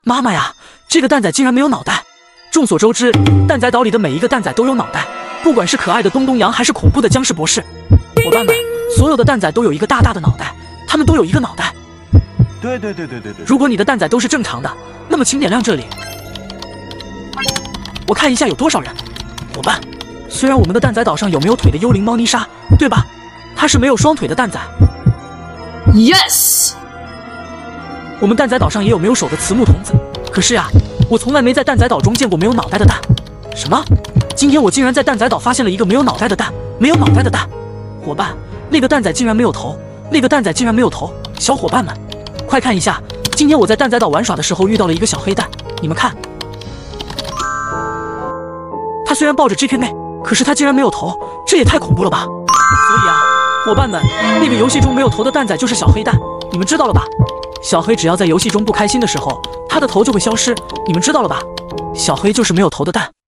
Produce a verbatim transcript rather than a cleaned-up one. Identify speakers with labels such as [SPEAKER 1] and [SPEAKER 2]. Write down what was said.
[SPEAKER 1] 妈妈呀，这个蛋仔竟然没有脑袋！众所周知，蛋仔岛里的每一个蛋仔都有脑袋，不管是可爱的东东羊还是恐怖的僵尸博士。伙伴们，所有的蛋仔都有一个大大的脑袋，他们都有一个脑袋。
[SPEAKER 2] 对对对对对对。
[SPEAKER 1] 如果你的蛋仔都是正常的，那么请点亮这里，我看一下有多少人。伙伴，虽然我们的蛋仔岛上有没有腿的幽灵猫妮莎，对吧？它是没有双腿的蛋仔。
[SPEAKER 3] Yes。
[SPEAKER 1] 我们蛋仔岛上也有没有手的慈木童子，可是呀，我从来没在蛋仔岛中见过没有脑袋的蛋。什么？今天我竟然在蛋仔岛发现了一个没有脑袋的蛋，没有脑袋的蛋。伙伴，那个蛋仔竟然没有头，那个蛋仔竟然没有头。小伙伴们，快看一下，今天我在蛋仔岛玩耍的时候遇到了一个小黑蛋，你们看，他虽然抱着 G P 妹，可是他竟然没有头，这也太恐怖了吧！所以啊，伙伴们，那个游戏中没有头的蛋仔就是小黑蛋，你们知道了吧？小黑只要在游戏中不开心的时候，他的头就会消失，你们知道了吧？小黑就是没有头的蛋。